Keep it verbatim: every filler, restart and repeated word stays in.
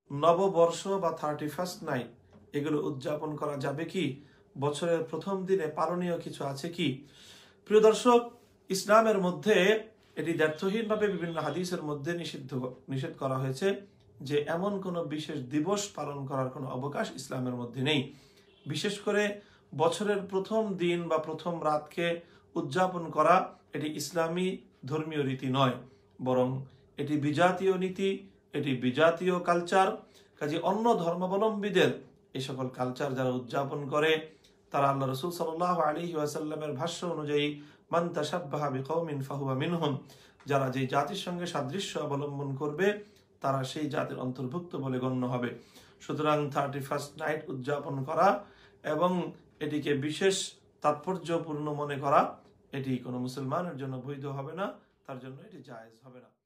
নববর্ষ বা thirty first night এগুলো উদযাপন করা যাবে কি? বছরের প্রথম দিনে পালনীয় কিছু আছে কি? প্রিয় দর্শক, ইসলামের মধ্যে এটি দ্ব্যর্থহীনভাবে বিভিন্ন হাদিসের মধ্যে নিষিদ্ধ নিষেধ করা হয়েছে যে এমন কোনো বিশেষ দিবস পালন করার কোনো অবকাশ ইসলামের মধ্যে নেই। বিশেষ করে বছরের প্রথম দিন বা প্রথম রাতকে উদযাপন করা এটি ইসলামী ধর্মীয় রীতি নয়, বরং এটি বিজাতীয় নীতি, এটি বিজাতীয় কালচার। কাজে অন্য ধর্মাবলম্বীদের এই সকল কালচার যারা উদযাপন করে তারা আল্লাহ রাসূল সাল্লাল্লাহু আলাইহি ওয়াসাল্লামের ভাষ্য অনুযায়ী মান তাশাব্বাহা বিকওমিন ফাহুয়া মিনহুম, যারা যে জাতির সঙ্গে সাদৃশ্য অবলম্বন করবে তারা সেই জাতির অন্তর্ভুক্ত বলে গণ্য হবে। সুতরাং থার্টি ফার্স্ট নাইট উদযাপন করা এবং এটিকে বিশেষ তাৎপর্যপূর্ণ মনে করা এটি কোনো মুসলমানের জন্য বৈধ হবে না, তার জন্য এটি জায়েজ হবে না।